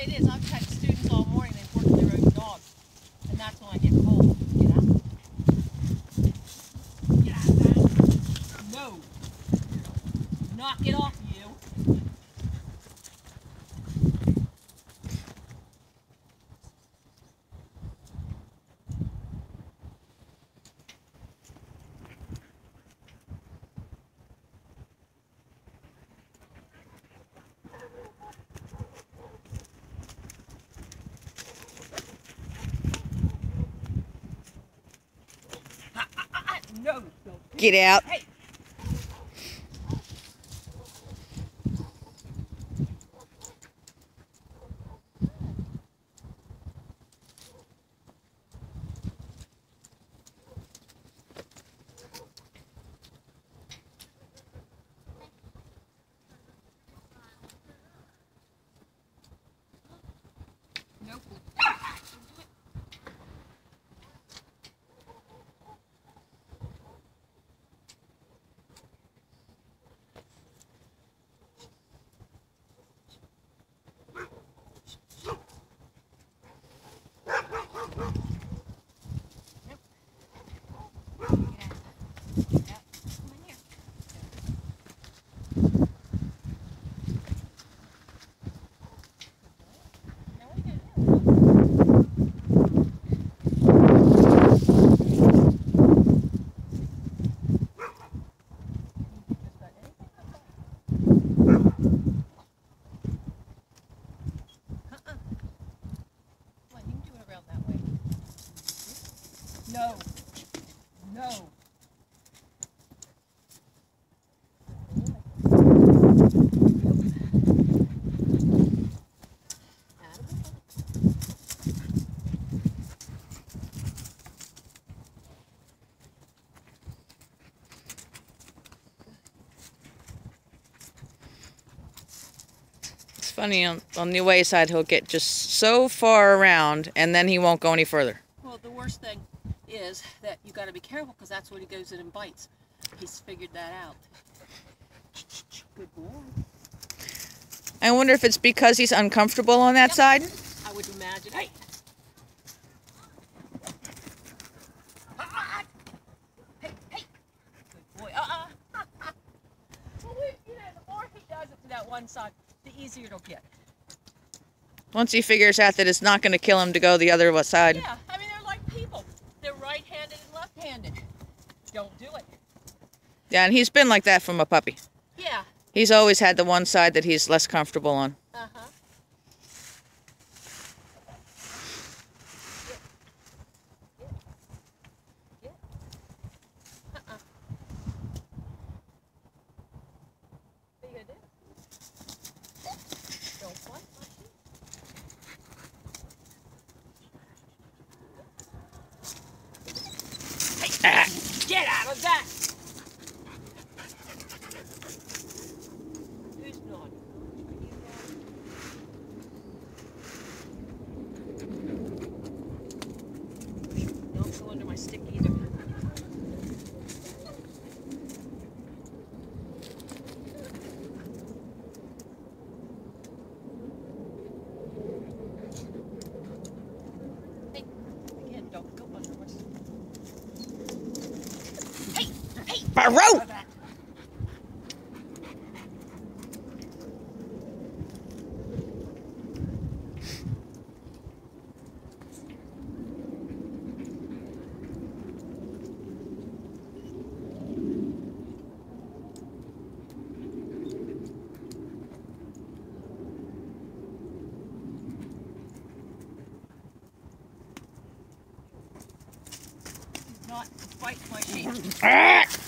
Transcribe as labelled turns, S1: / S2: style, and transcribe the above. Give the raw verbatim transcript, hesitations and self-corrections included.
S1: it is. I've had students all morning, they've worked their own dogs. And that's when I get cold. Get out. Get out of that. No. Knock it off, you. No, don't.
S2: Get out.
S1: Hey. Nope. No. No.
S2: It's funny, on, on the wayside he'll get just so far around and then he won't go any further.
S1: Well, the worst thing is that you got to be careful because that's when he goes in and bites. He's figured that out. Good boy.
S2: I wonder if it's because he's uncomfortable on that
S1: Yep.
S2: side.
S1: I would imagine. Hey. Hey, hey. Good boy. Uh-uh. Well, we, you know, the more he does it to that one side, the easier it'll get.
S2: Once he figures out that it's not going to kill him to go the other side.
S1: Yeah, I mean, they're like people. They're right-handed and left-handed. Don't do it.
S2: Yeah, and he's been like that from a puppy.
S1: Yeah.
S2: He's always had the one side that he's less comfortable on.
S1: Uh-huh. Get. Get. Get. Uh-uh. What are you gonna do? Don't fight my sheep. Hey, ah, get out of that! Who's naughty? Are you naughty? Don't go under my stick either. Hey, again, don't go under my stick. Hey, hey!
S2: Barrow!
S1: Not fight my sheep.
S2: Ah!